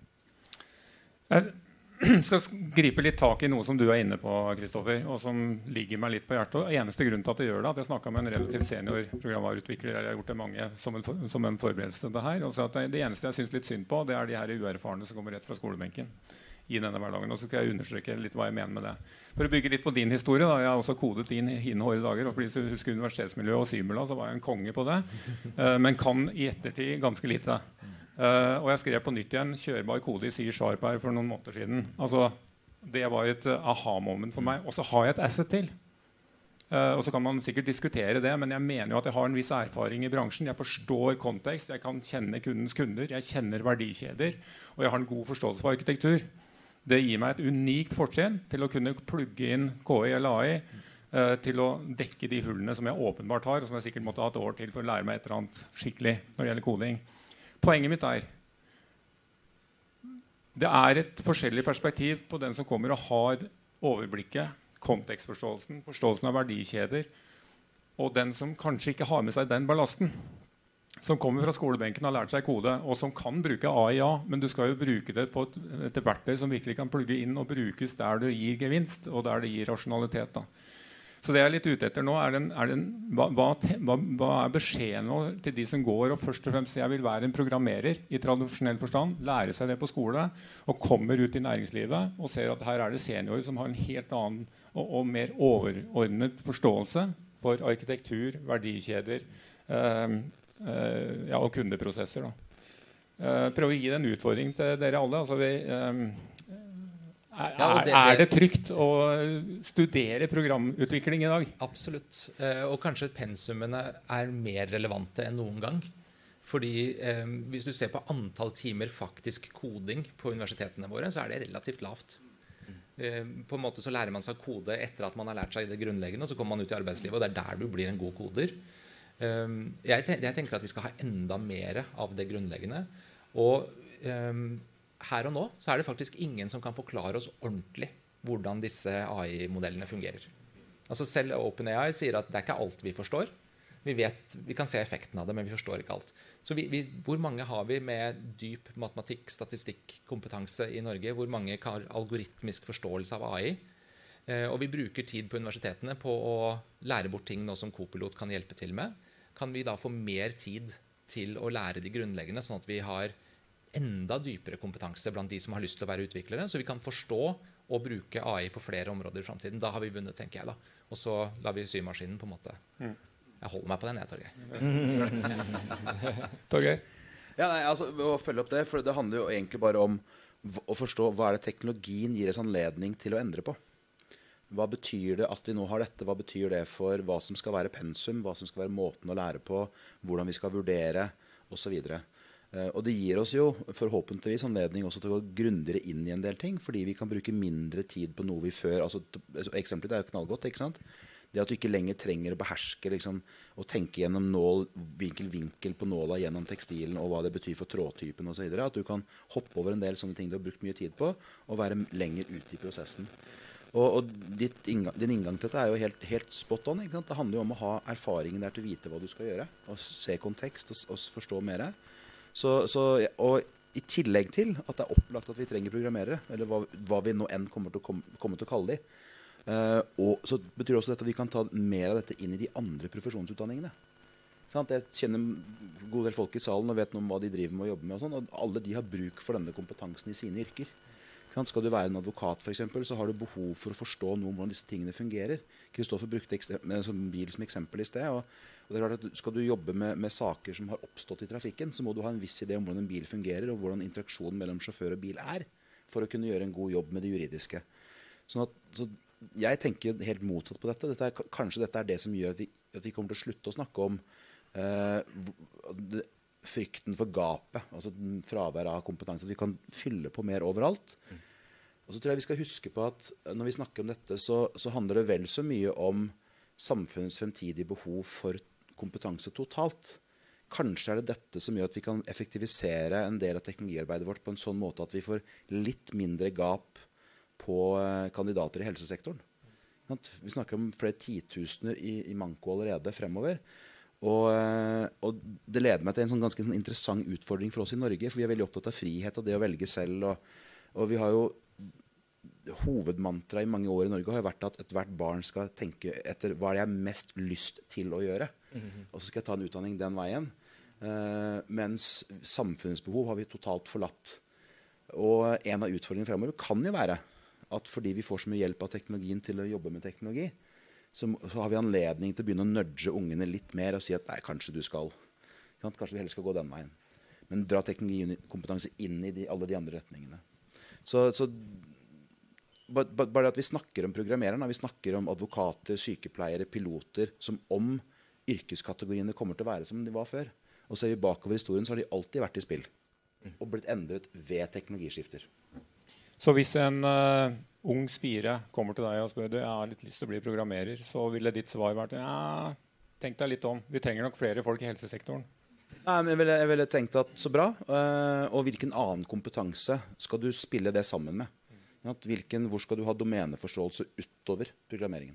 Jeg skal gripe litt tak i noe som du er inne på, Kristoffer, og som ligger meg litt på hjertet. Eneste grunn til at jeg gjør det, at jeg snakket med en relativt senior programvareutvikler, jeg har gjort det mange som en, for, som en forberedelse til det her, og så at det, det eneste jeg synes litt synd på, det er de her uerfarne som kommer rett fra skolebenken i denne hverdagen, og så skal jeg understreke litt hva jeg mener med det. For å bygge litt på din historie, da, jeg har også kodet inn hine hårde dager, og fordi jeg husker universitetsmiljøet og Simula, så var jeg en konge på det, uh, men kan i ettertid ganske lite. Uh, og jeg skrev på nytt igjen kjørbar kode i C-sharp her for noen måneder siden. Altså, det var et uh, aha-moment for meg. Og så har jeg et asset til. Uh, og så kan man sikkert diskutere det, men jeg mener jo at jeg har en viss erfaring i bransjen. Jeg forstår kontekst, jeg kan kjenne kundens kunder, jeg kjenner verdikjeder, og jeg har en god forståelse for arkitektur. Det gir meg et unikt fortrinn til å kunne plugge inn K I eller A I eh, til å dekke de hullene som jeg åpenbart har, og som jeg sikkert måtte ha et år til for å lære meg et eller annet skikkelig når det gjelder koding. Poenget mitt er det er et forskjellig perspektiv på den som kommer og har overblikket, kontekstforståelsen, forståelsen av verdikjeder, og den som kanskje ikke har med seg den ballasten, som kommer fra skolebenken og har lært seg kode, og som kan bruke A I, ja, men du skal jo bruke det på et, et verktøy som virkelig kan plugge inn og brukes der det gir gevinst, og der det gir rasjonalitet. Da. Så det jeg er litt ute etter nå, er, den, er den, hva, hva, hva er beskjeden nå til de som går og først og fremst jeg vil være en programmerer i tradisjonell forstand, lære seg det på skole, og kommer ut i næringslivet og ser at her er det seniorer som har en helt annen og, og mer overordnet forståelse for arkitektur, verdikjeder eh, eh, ja, og kundeprosesser. Da. Eh, prøv å gi det en utfordring til dere alle. Altså, vi, eh, er, Ja, og det- er det trygt å studere programutvikling i dag? Absolutt. Eh, og kanskje pensumene er mer relevante enn noen gang. Fordi eh, hvis du ser på antall timer faktisk koding på universitetene våre, så er det relativt lavt. Eh, på en måte så lærer man seg kode etter at man har lært seg det grunnleggende, og så kommer man ut i arbeidslivet, og det er der du blir en god koder. Eh, jeg, ten jeg tenker at vi skal ha enda mer av det grunnleggende. Og eh, her og nå så er det faktisk ingen som kan forklare oss ordentlig hvordan disse A I-modellene fungerer. Altså selv OpenAI sier at det er ikke alt vi forstår. Vi, vet, vi kan se effekten av det, men vi forstår ikke alt. Så vi, vi, hvor mange har vi med dyp matematikk, statistikk, kompetanse i Norge? Hvor mange har algoritmisk forståelse av A I? Eh, og vi bruker tid på universitetene på å lære bort ting nå som Copilot kan hjelpe til med. Kan vi da få mer tid til å lære de grunnleggende, sånn at vi har enda dypere kompetanse blant de som har lyst til å være utviklere, så vi kan forstå og bruke A I på flere områder i fremtiden. Da har vi vunnet, tenker jeg da. Og så lar vi symaskinen på en måte. Jeg holder meg på den, jeg, Torgeir. Torgeir? Ja, nei, altså, å følge opp det, for det handler jo egentlig bare om å forstå hva er det teknologien gir oss anledning til å endre på. Hva betyr det at vi nå har dette? Hva betyr det for hva som skal være pensum, hva som skal være måten å lære på, hvordan vi skal vurdere, og så videre. Og det gir oss jo forhåpentligvis anledning også til å gå grundigere inn i en del ting, fordi vi kan bruke mindre tid på noe vi før. Altså, eksempelet er jo knallgodt, ikke sant? Det at du ikke lenger trenger å beherske liksom, og tenke gjennom nål, vinkel, vinkel på nåla gjennom tekstilen og hva det betyr for trådtypen og så videre. At du kan hoppe over en del sånne ting du har brukt mye tid på og være lenger ute i prosessen. Og, og ditt inngang, din inngang til dette er jo helt, helt spot on. Ikke sant? Det handler jo om å ha erfaringen der til å vite hva du skal gjøre, og se kontekst og, og forstå mer. Så, så, og i tillegg til at det er opplagt at vi trenger programmerere, eller hva, hva vi nå enn kommer til å, kom, komme til å kalle de, uh, og så betyr også dette at vi kan ta mer av dette inn i de andre profesjonsutdanningene. Sant? Jeg kjenner en god del folk i salen og vet noe om hva de driver med og jobber med, og sånn, og alle de har bruk for denne kompetansen i sine yrker. Skal du være en advokat for eksempel, så har du behov for å forstå noe om hvordan disse tingene fungerer. Kristoffer brukte en bil som eksempel i sted, og, og det er klart at skal du jobbe med, med saker som har oppstått i trafikken, så må du ha en viss idé om hvordan en bil fungerer, og hvordan interaksjonen mellom sjåfør og bil er, for å kunne gjøre en god jobb med det juridiske. Sånn at, så jeg tenker helt motsatt på dette. dette er, kanskje dette er det som gjør at vi, at vi kommer til å slutte å snakke om eh, det, frykten for gapet, altså fravær av kompetanse, at vi kan fylle på mer overalt. Mm. Og så tror jeg vi skal huske på at når vi snakker om dette, så, så handler det vel så mye om samfunnets fremtidige behov for kompetanse totalt. Kanskje er det dette som gjør at vi kan effektivisere en del av teknologiarbeidet vårt på en sånn måte at vi får litt mindre gap på kandidater i helsesektoren. Vi snakker om flere titusener i, i manko allerede fremover. Og, og det leder meg til en sånn ganske sånn interessant utfordring for oss i Norge, for vi er veldig opptatt av frihet og det å velge selv. Og, og vi har jo hovedmantra i mange år i Norge har jo vært at ethvert barn skal tenke etter hva jeg har mest lyst til å gjøre. Mm-hmm. Og så skal jeg ta en utdanning den veien. Uh, mens samfunnsbehov har vi totalt forlatt. Og en av utfordringene fremover kan jo være at fordi vi får så mye hjelp av teknologien til å jobbe med teknologi, så har vi anledning til å begynne å nudge ungene litt mer og si at nei, kanskje du skal. Kanskje du heller skal gå den veien. Men dra teknologikompetanse inn i de, alle de andre retningene. Så, så bare at vi snakker om programmererne, vi snakker om advokater, sykepleiere, piloter, som om yrkeskategoriene kommer til å være som de var før. Og ser vi bakover historien, så har de alltid vært i spill. Og blitt endret ved teknologiskifter. Så hvis en uh, ung spire kommer til deg og spør du, jeg har litt lyst til å bli programmerer, så ville ditt svar vært ja, tenk deg litt om. Vi trenger nok flere folk i helsesektoren. Nei, men jeg ville, jeg ville tenkt at så bra. Uh, og hvilken annen kompetanse skal du spille det sammen med? At hvilken, hvor skal du ha domeneforståelse utover programmeringen?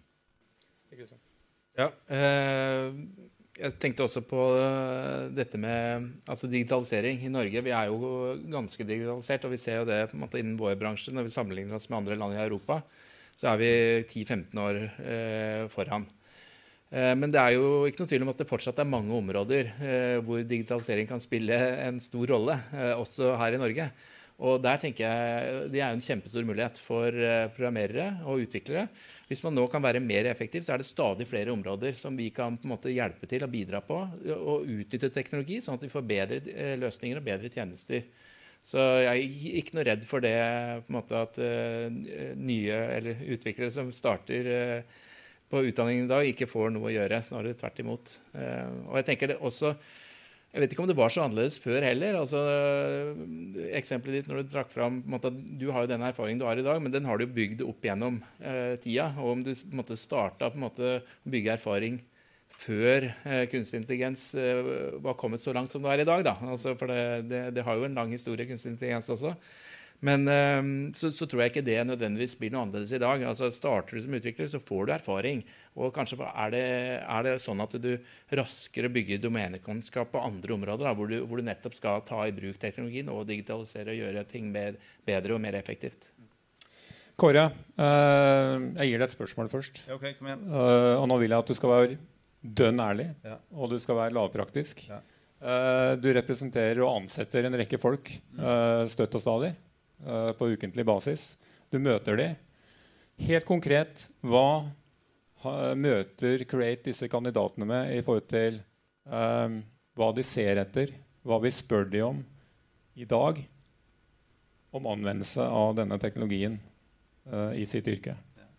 Ja, uh, jeg tenkte også på uh, dette med altså digitalisering i Norge. Vi er jo ganske digitalisert, og vi ser jo det på en måte innen vår bransje. Når vi sammenligner oss med andre land i Europa, så er vi ti til femten år uh, foran. Men det er jo ikke noe tvil om at det fortsatt er mange områder eh, hvor digitalisering kan spille en stor rolle, eh, også her i Norge. Og der tenker jeg det er en kjempestor mulighet for eh, programmerere og utviklere. Hvis man nå kan være mer effektiv, så er det stadig flere områder som vi kan på en måte hjelpe til å bidra på og utnytte teknologi, sånn at vi får bedre eh, løsninger og bedre tjenester. Så jeg er ikke noe redd for det på en måte at eh, nye eller utviklere som starter eh, på utdanningen i dag ikke får noe å gjøre, snarere tvert imot. Uh, og jeg tenker det også, jeg vet ikke om det var så annerledes før heller. Altså, eksempelet ditt når du trakk fram, på en måte, du har jo den erfaringen du har i dag, men den har du bygd opp gjennom uh, tida. Og om du på en måte startet på en måte, å bygge erfaring før uh, kunstig intelligens uh, var kommet så langt som det er i dag, da. Altså, for det, det, det har jo en lang historie, kunstig intelligens også. Men så, så tror jeg ikke det nødvendigvis blir noe annerledes i dag. Altså, starter du som utvikler, så får du erfaring. Og kanskje er det, er det sånn at du raskere bygger domenekunnskap på andre områder, da, hvor, du, hvor du nettopp skal ta i bruk teknologien og digitalisere og gjøre ting med, bedre og mer effektivt. Kåre, uh, jeg gir deg et spørsmål først. Ok, kom igjen. Uh, og nå vil jeg at du skal være dønn ærlig, ja. Og du skal være lavpraktisk. Ja. Uh, du representerer og ansetter en rekke folk uh, støtt og stadig. Uh, på ukentlig basis. Du møter de. Helt konkret, hva ha, møter Create disse kandidatene med i forhold til um, hva de ser etter, hva vi spør de om i dag om anvendelse av denne teknologien uh, i sitt yrke?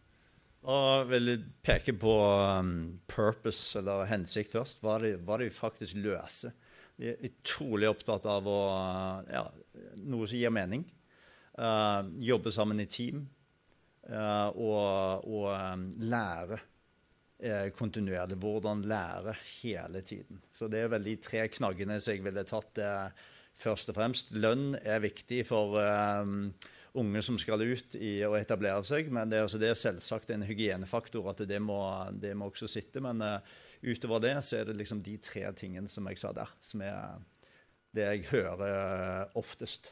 Og vil jeg peke på um, purpose, eller hensikt først. Hva de, hva de faktisk løser. De er utrolig opptatt av å, ja, noe som gir mening. Uh, jobbe sammen i team uh, og, og um, lære uh, kontinuerlig. Hvordan lære hele tiden. Så det er vel de tre knaggene som jeg ville tatt uh, først og fremst. Lønn er viktig for um, unge som skal ut i å etablere seg, men det er, altså, det er selvsagt en hygienefaktor at det må, det må også sitte. Men uh, utover det så er det liksom de tre tingene som jeg sa der, som er det jeg hører uh, oftest.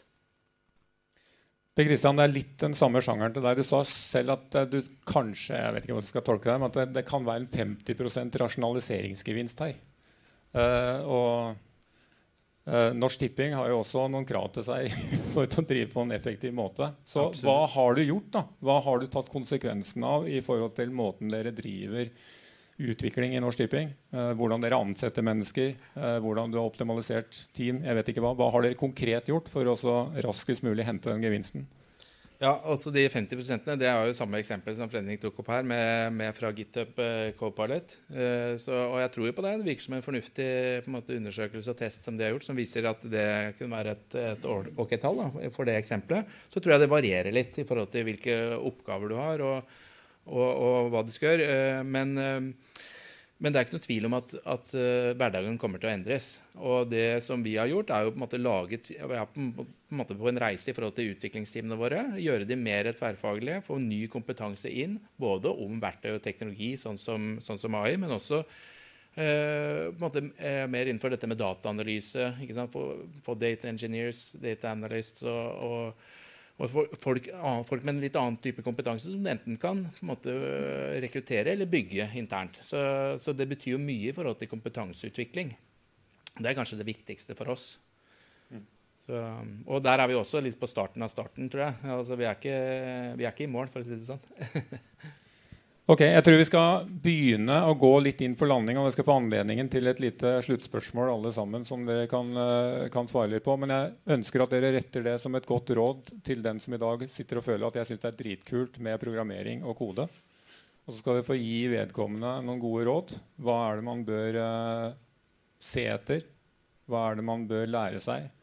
Per Kristian, det er litt den samme sjangeren til deg. Du sa selv at du kanskje, jeg vet ikke hvordan jeg skal tolke det, men at det, det kan være en femti prosent rasjonaliseringsgevinst her. Uh, og uh, Norsk Tipping har jo også noen krav til seg for å drive på en effektiv måte. Så Absolutt. Hva har du gjort da? Hva har du tatt konsekvensen av i forhold til måten dere driver utvikling i Norsk Tipping? Uh, hvordan dere ansetter mennesker, uh, hvordan du har optimalisert team, jeg vet ikke hva. Hva har dere konkret gjort for å så raskest mulig hente den gevinsten? Ja, altså de femti prosentene, det er jo samme eksempel som Fredrik tok opp her, med, med fra GitHub uh, Copilot. Uh, så, og jeg tror jo på det. Det virker som en fornuftig på en måte, undersøkelse og test som de har gjort, som viser at det kunne være et, et ok-tall da, for det eksempelet. Så tror jeg det varierer litt i forhold til hvilke oppgaver du har, og Og, og hva du skal gjøre. Men, men det er ikke noe tvil om at, at hverdagen kommer til å endres. Og det som vi har gjort, er jo på en måte laget vi er på, på, en måte på en reise i forhold til utviklingsteamene våre. Gjøre de mer tverrfaglige, få ny kompetanse inn, både om verktøy og teknologi, sånn som, sånn som A I, men også eh, på en måte, eh, mer innenfor dette med dataanalyse, ikke sant? For, for data engineers, data analysts og, og Og folk, folk med en litt annen type kompetanse som enten kan på en måte, rekruttere eller bygge internt. Så, så det betyr jo mye i forhold til kompetanseutvikling. Det er kanskje det viktigste for oss. Så, og der er vi også litt på starten av starten, tror jeg. Altså, vi, er ikke, vi er ikke i mål, for å si det sånn. Ok, jeg tror vi skal begynne å gå litt inn for landing, og vi skal få anledningen til et lite sluttspørsmål alle sammen som dere kan, kan svare litt på. Men jeg ønsker at dere retter det som et godt råd til den som i dag sitter og føler at jeg synes det er dritkult med programmering og kode. Og så skal dere få gi vedkommende noen gode råd. Hva er det man bør uh, se etter? Hva er det man bør lære seg?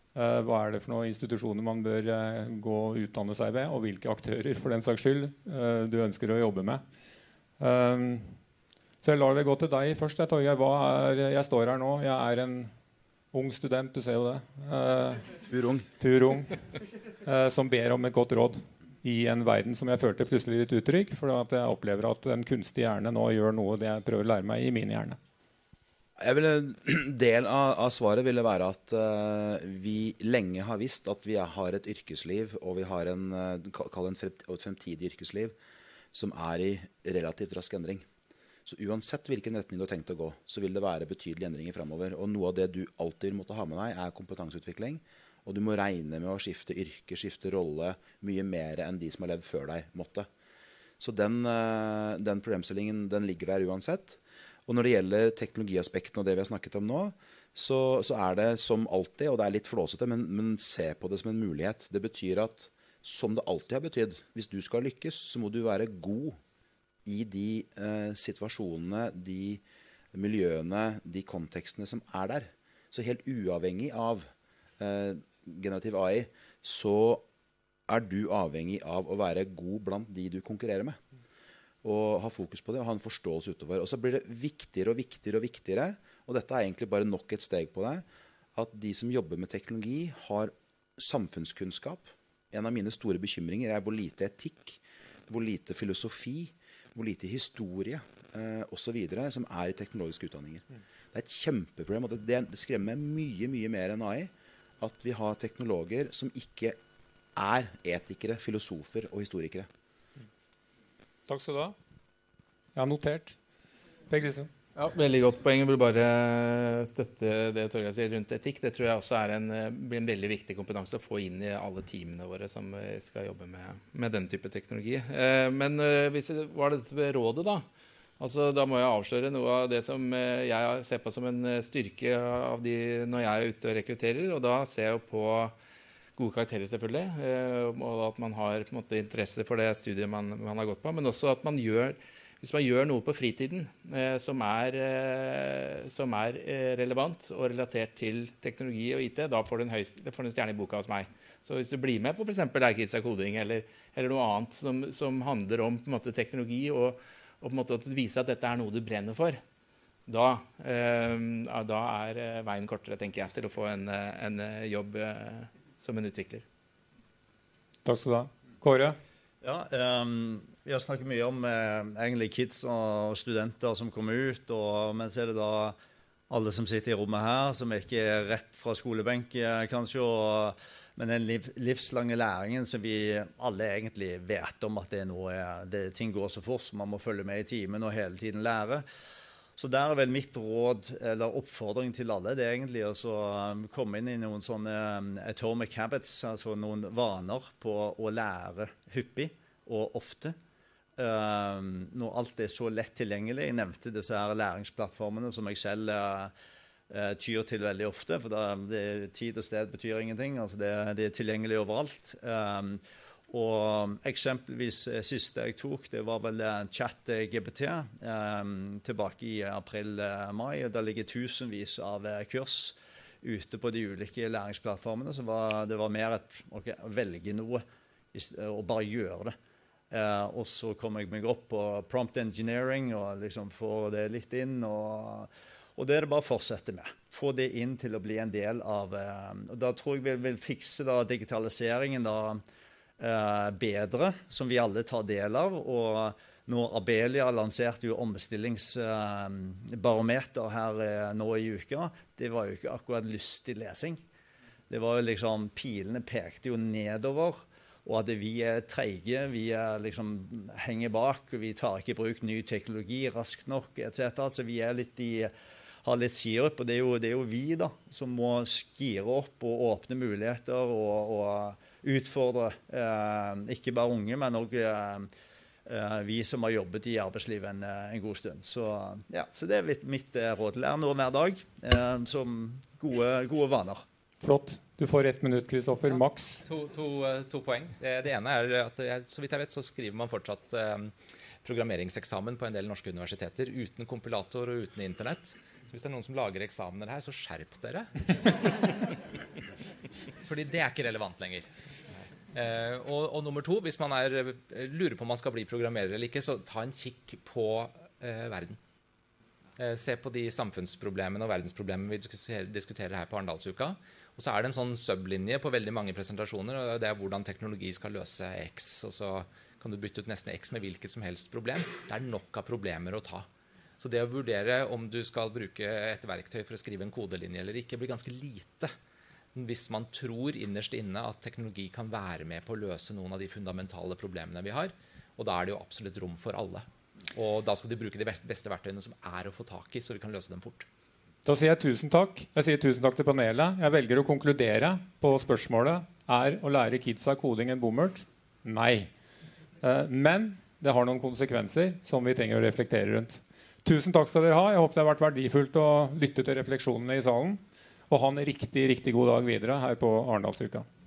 Uh, hva er det for noen institusjoner man bør uh, gå og utdanne seg ved, og hvilke aktører for den saks skyld uh, du ønsker å jobbe med. Um, så jeg lar det gå til deg først. Jeg, Torgeir. Hva er, jeg står her nå. Jeg er en ung student, du ser jo det. Uh, Pur ung. Pur ung. Uh, som ber om et godt råd i en verden som jeg følte plutselig litt utrygg, for at jeg opplever at en kunstig hjerne nå gjør noe det jeg prøver å lære meg i min hjerne. Jeg ville, del av, av svaret ville være at uh, vi lenge har visst at vi har et yrkesliv, og vi har en, uh, kall en fremt, et fremtidig yrkesliv som er i relativt rask endring. Så uansett hvilken retning du har tenkt å gå, så vil det være betydelige endringer fremover. Og noe av det du alltid vil måtte ha med deg, er kompetanseutvikling. Og du må regne med å skifte yrke, skifte rolle, mye mer enn de som har levd før deg måtte. Så den, uh, den problemstillingen, den ligger der uansett. Og når det gjelder teknologiaspekten og det vi har snakket om nå, så, så er det som alltid, og det er litt flåsete, men, men se på det som en mulighet. Det betyr at, som det alltid har betydd, hvis du skal lykkes, så må du være god i de eh, situasjonene, de miljøene, de kontekstene som er der. Så helt uavhengig av eh, generativ A I, så er du avhengig av å være god blant de du konkurrerer med. Og ha fokus på det, og ha en forståelse utover. Og så blir det viktigere og viktigere og viktigere, og dette er egentlig bare nok et steg på det, at de som jobber med teknologi har samfunnskunnskap. En av mine store bekymringer er hvor lite etikk, hvor lite filosofi, hvor lite historie, eh, og så videre, som er i teknologiske utdanninger. Det er et kjempeproblem, og det, det skremmer mye, mye mer enn A I, at vi har teknologer som ikke er etikere, filosofer og historikere. Takk skal du ha. Jeg har notert. Per Kristian. Ja, veldig godt poeng. Jeg vil bare støtte det Torgeir sier rundt etikk. Det tror jeg også er en, blir en veldig viktig kompetanse å få inn i alle teamene våre som skal jobbe med, med den type teknologi. Eh, men eh, hvis det var dette rådet da, altså, da må jeg avsløre noe av det som jeg ser på som en styrke av de når jeg er ute og rekrutterer, og da ser jeg på gode karakterer selvfølgelig, og at man har på en måte interesse for det studiet man, man har gått på, men også at man gjør, hvis man gjør noe på fritiden eh, som, er, eh, som er relevant og relatert til teknologi og I T, da får du en, høyst, får du en stjerne i boka hos meg. Så hvis du blir med på for eksempel Kidsa Koding eller, eller noe annet som, som handler om på en måte, teknologi, og, og på en måte at du viser at dette er noe du brenner for, da, eh, da er veien kortere, tenker jeg, til å få en, en jobb eh, som en utvikler. Takk skal du ha. Kåre? Ja, um, vi har snakket mye om uh, egentlig kids og studenter som kommer ut, og, men så er det da alle som sitter i rommet her, som ikke er rett fra skolebenk, kanskje, og, men den liv, livslange læringen som vi alle egentlig vet om at det er noe, det, ting går så fort, så man må følge med i timen og hele tiden lære. Så der er vel mitt råd, eller oppfordring til alle, det er egentlig å komme inn i noen sånne atomic habits, altså noen vaner på å lære hyppig og ofte. Når alt er så lett tilgjengelig, jeg nevnte disse her læringsplattformene som jeg selv tyr til veldig ofte, for da, det, tid og sted betyr ingenting, altså det, det er tilgjengelig overalt. Og eksempelvis siste jeg tok, det var vel chat G P T eh, tilbake i april-mai. Der ligger tusenvis av kurs ute på de ulike læringsplattformene. Så var, det var mer et okay, velge noe og bare gjøre det. Eh, og så kom jeg meg opp på prompt engineering og liksom få det litt inn. Og, og det er det bare å fortsette med. Få det inn til å bli en del av eh, og da tror jeg vi vil fikse da, digitaliseringen da, Uh, bedre, som vi alle tar del av, og når Abelia lanserte jo omstillingsbarometer uh, her uh, nå i uka, det var jo ikke akkurat lystig lesing. Det var jo liksom, pilene pekte jo nedover, og at vi er treige, vi er liksom henger bak, og vi tar ikke i bruk ny teknologi raskt nok, et cetera. Så vi er litt i, har litt sirup, og det er jo, det er jo vi da, som må skire opp og åpne muligheter og, og utfordre eh, ikke bare unge, men også eh, vi som har jobbet i arbeidslivet en, en god stund. Så, ja, så det er litt mitt eh, råd. Lær noe hver dag eh, som gode, gode vaner. Flott. Du får ett minutt, Kristoffer. Ja. Maks. To, to, to poeng. Det, det ene er at jeg, så vidt jeg vet, så skriver man fortsatt eh, programmeringseksamen på en del norske universiteter uten kompilator og uten internett. Så hvis det er noen som lager eksamener her, så skjerp dere. fordi det er ikke relevant lenger. Eh, og, og nummer to, hvis man er, lurer på om man skal bli programmerer eller ikke, så ta en kikk på eh, verden. Eh, se på de samfunnsproblemene og verdensproblemene vi diskuterer, diskuterer her på Arendalsuka. Og så er det en sånn sublinje på veldig mange presentasjoner, og det er hvordan teknologi skal løse X, og så kan du bytte ut nesten X med hvilket som helst problem. Det er nok av problemer å ta. Så det å vurdere om du skal bruke et verktøy for å skrive en kodelinje eller ikke, blir ganske lite. Hvis man tror innerst inne at teknologi kan være med på å løse noen av de fundamentale problemene vi har. Og da er det jo absolutt rom for alle. Og da skal du bruke de beste verktøyene som er å få tak i, så vi kan løse dem fort. Da sier jeg tusen takk. Jeg sier tusen takk til panelet. Jeg velger å konkludere på spørsmålet: er å lære kidsa koding en bommert? Nei. Men det har noen konsekvenser som vi trenger å reflektere rundt. Tusen takk skal dere ha. Jeg håper det har vært verdifullt å lytte til refleksjonene i salen. Og ha en riktig, riktig god dag videre her på Arendalsuka.